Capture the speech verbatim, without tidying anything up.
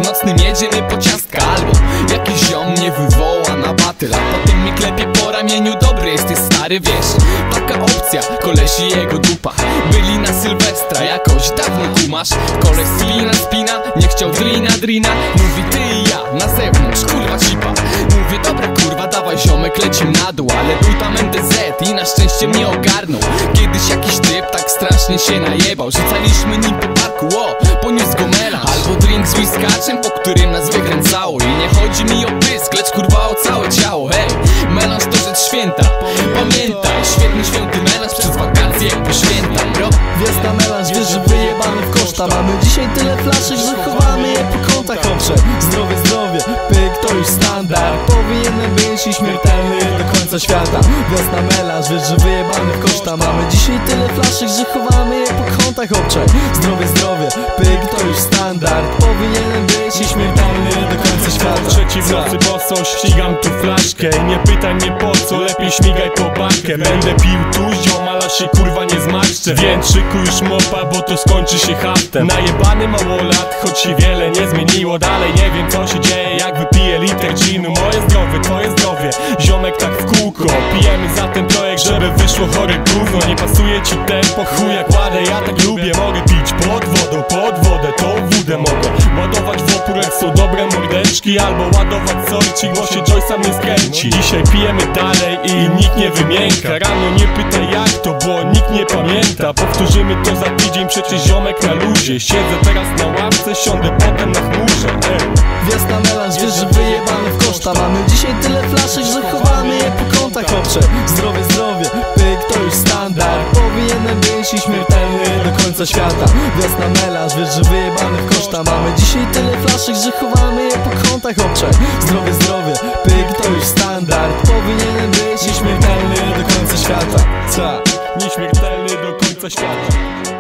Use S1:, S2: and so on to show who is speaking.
S1: nocnym jedziemy po ciastka, albo jakiś ziom mnie wywoła na batyl, a potem mi klepie po ramieniu: dobry jesteś stary, wiesz, taka opcja, kolesi i jego dupa byli na Sylwestra, jakoś dawno kumasz. Koleś spina, spina, nie chciał drina, drina, mówi ty i ja na zewnątrz, kurwa cipa. Mówię dobra kurwa, dawaj ziomek, lecim na dół, ale był tam N D Z i na szczęście mnie ogarnął. Kiedyś jakiś typ tak strasznie się najebał, rzucaliśmy nim po parku, o, poniósł go melanż. Albo drink z whiskaczem, po którym nas wykręcało. I nie chodzi mi o pysk, lecz kurwa o całe ciało. Hej, melanż to rzecz święta, pamiętaj, świetny święty melanż przez wakacje jak po święta, bro.
S2: Wiosna melanż, wiesz, że wyjebamy w koszta. Mamy dzisiaj tyle flaszek, że chowamy je po kątach. Owcze, zdrowie, zdrowie, pyk to już standard. Powinienem być i śmiertelny do końca świata. Wiosna melanż, wiesz, że wyjebamy w koszta. Mamy dzisiaj tyle flaszek, że chowamy je po kątach. Owcze, zdrowie, zdrowie, pyk to już standard. Powinienem być i śmiertelny do końca świata.
S3: Trzeci w nocy boso, ścigam tu flaszkę. Nie pytaj mnie po co, lepiej śmigaj po bankę. Będę pił tu ziom, ale się kurwa nie zmarszczę. Więc szykuj już mopa, bo to skończy się haftem. Najebany małolat, choć się wiele nie zmieniło. Dalej nie wiem co się dzieje, jak wypiję liter ginu. Moje zdrowie, twoje zdrowie, ziomek tak w kółko. Pijemy za ten projekt, żeby wyszło chore gówno. Nie pasuje ci tempo, chuj jak ładę, ja tak lubię. Mogę pić pod wodą, pod wodę, to wódę mogę ładować w opór, jak są dobre mordeczki. Albo ładować solcik, bo się Joyce'a mnie skręci. Dzisiaj pijemy dalej i nikt nie wymięka. Rano nie pytaj jak to, bo nikt nie pamięta. Powtórzymy to za tydzień, przecież ziomek na luzie. Siedzę teraz na ławce, siądę potem na chmurze. Ej.
S2: Wiosna melanż, wiesz, że wyjebamy w koszta. Mamy dzisiaj tyle flaszek, że chowamy je po kątach. Owcze, zdrowie, zdrowie, pyk to już standard. Powinienem być i śmiertelny do końca świata. Wiosna melanż, wiesz, że wyjebamy w koszta. Mamy dzisiaj tyle flaszek, że chowamy je po kątach. Owcze, zdrowie, zdrowie, pyk to już standard. Powinienem być i śmiertelny do końca świata.
S3: Nieśmiertelny do końca świata.